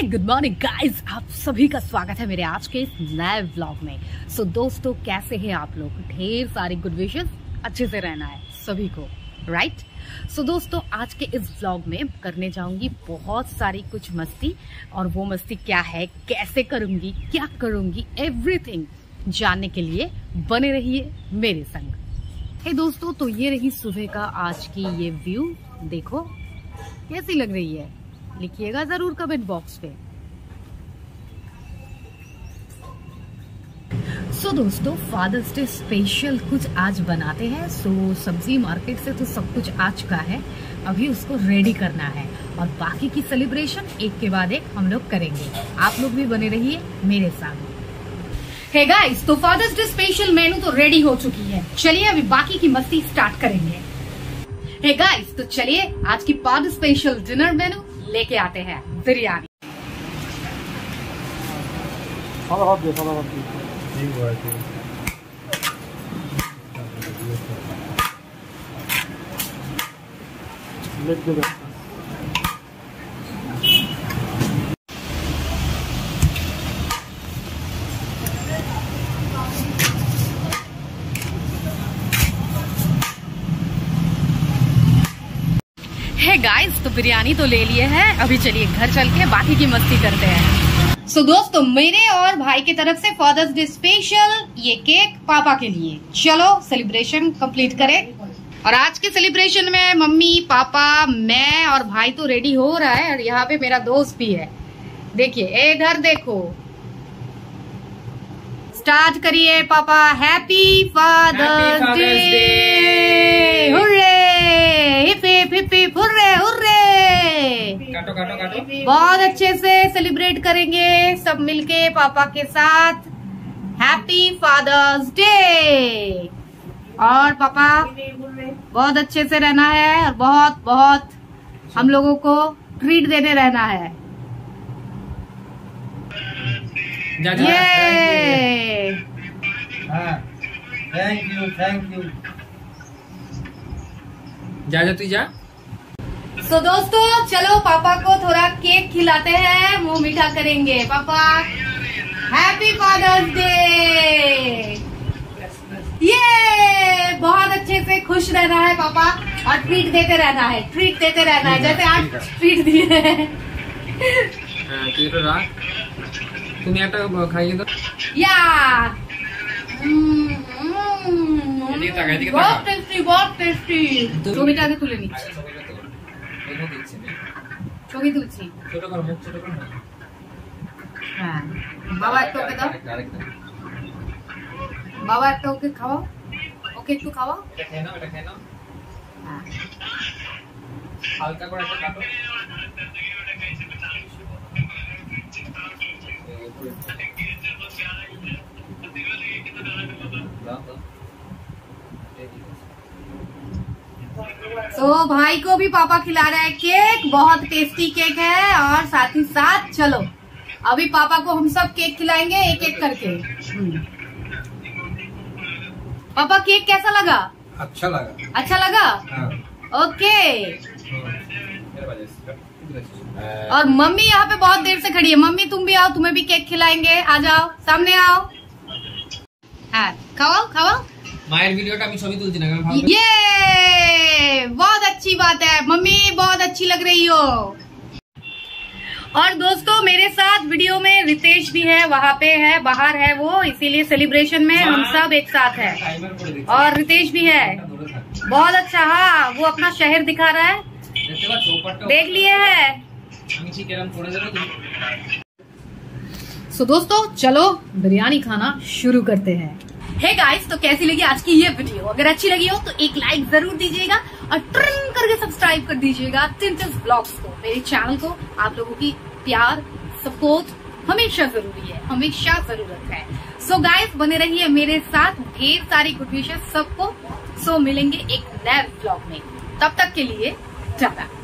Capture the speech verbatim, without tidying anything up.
Good morning guys, आप सभी का स्वागत है मेरे आज के इस नए व्लॉग में। सो so, दोस्तों कैसे हैं आप लोग? ढेर सारी गुड विशेस, अच्छे से रहना है सभी को, राइट right? सो so, दोस्तों आज के इस व्लॉग में करने जाऊंगी बहुत सारी कुछ मस्ती। और वो मस्ती क्या है, कैसे करूंगी, क्या करूंगी, एवरीथिंग जानने के लिए बने रहिए मेरे संग। हे hey, दोस्तों, तो ये रही सुबह का आज की ये व्यू। देखो कैसी लग रही है, लिखिएगा जरूर कमेंट बॉक्स पे। सो so, दोस्तों फादर्स डे स्पेशल कुछ आज बनाते हैं। सो so, सब्जी मार्केट से तो सब कुछ आ चुका है, अभी उसको रेडी करना है और बाकी की सेलिब्रेशन एक के बाद एक हम लोग करेंगे। आप लोग भी बने रहिए मेरे साथ। हे गाइस, तो फादर्स डे स्पेशल मेनू तो रेडी हो चुकी है, चलिए अभी बाकी की मस्ती स्टार्ट करेंगे। हे गाइस, तो चलिए आज की फादर स्पेशल डिनर मेनू लेके आते हैं बिरयानी। है गाइस, तो बिरयानी तो ले लिए है, अभी चलिए घर चल के बाकी की मस्ती करते हैं। सो so, दोस्तों मेरे और भाई की तरफ से फादर्स डे स्पेशल ये केक पापा के लिए। चलो सेलिब्रेशन कंप्लीट करें। और आज के सेलिब्रेशन में मम्मी, पापा, मैं और भाई तो रेडी हो रहा है और यहाँ पे मेरा दोस्त भी है। देखिए इधर देखो, स्टार्ट करिए पापा। Happy father's day, hurray, hip hip hip hip, hurray hurray. काटो काटो काटो। बहुत अच्छे से सेलिब्रेट करेंगे सब मिलके पापा के साथ। Happy father's day. और पापा बहुत अच्छे से रहना है और बहुत बहुत हम लोगों को ट्रीट देने रहना है। जा, जा, ये थैंक यू थैंक यू। जा जा तू जा। सो so, दोस्तों चलो पापा को थोड़ा केक खिलाते हैं, मुंह मीठा करेंगे। पापा हैप्पी फादर्स डे। ये बहुत अच्छे से खुश रहना है पापा और ट्रीट देते रहना है, ट्रीट देते रहना है जैसे आज ट्रीट दिए हैं। तुम यहाँ खाइए तो या बहुत टेस्टी, बहुत टेस्टी। जो मीठा के तुले नीचे চোখে তুলছি। ছোট করো, মুখ ছোট করো। হ্যাঁ বাবা একটু ওকে দাও, বাবা একটা ওকে খাওয়াও, ওকে একটু খাওয়াও। এটা খেয়ে নাও, এটা খেয়ে নাও। হ্যাঁ হালকা করে একটা কাটো। तो भाई को भी पापा खिला रहा है केक, बहुत टेस्टी केक है। और साथ ही साथ चलो अभी पापा को हम सब केक खिलाएंगे एक एक करके। पापा केक कैसा लगा? अच्छा लगा। अच्छा लगा? हाँ। ओके। और मम्मी यहाँ पे बहुत देर से खड़ी है। मम्मी तुम भी आओ, तुम्हें भी केक खिलाएंगे, आ जाओ, सामने आओ। हाँ खाओ खाओ। मायर वीडियोটা আমি ছবি তুলছি না, আমি ভাবছি ये बहुत अच्छी बात है, मम्मी बहुत अच्छी लग रही हो। और दोस्तों मेरे साथ वीडियो में रितेश भी है, वहाँ पे है, बाहर है वो, इसीलिए सेलिब्रेशन में हम सब एक साथ है। और रितेश भी है, बहुत अच्छा। हाँ वो अपना शहर दिखा रहा है, देख लिए है। सो दोस्तों चलो बिरयानी खाना शुरू करते हैं। हे hey गाइस, तो कैसी लगी आज की ये वीडियो? अगर अच्छी लगी हो तो एक लाइक जरूर दीजिएगा और ट्रिम करके सब्सक्राइब कर दीजिएगा टिंटल्स ब्लॉग्स को, मेरे चैनल को। आप लोगों की प्यार सपोर्ट हमेशा जरूरी है, हमेशा जरूरत है। सो so गाइस बने रहिए मेरे साथ, ढेर सारी गुड विशेस सबको। सो so, मिलेंगे एक नए ब्लॉग में, तब तक के लिए टाटा।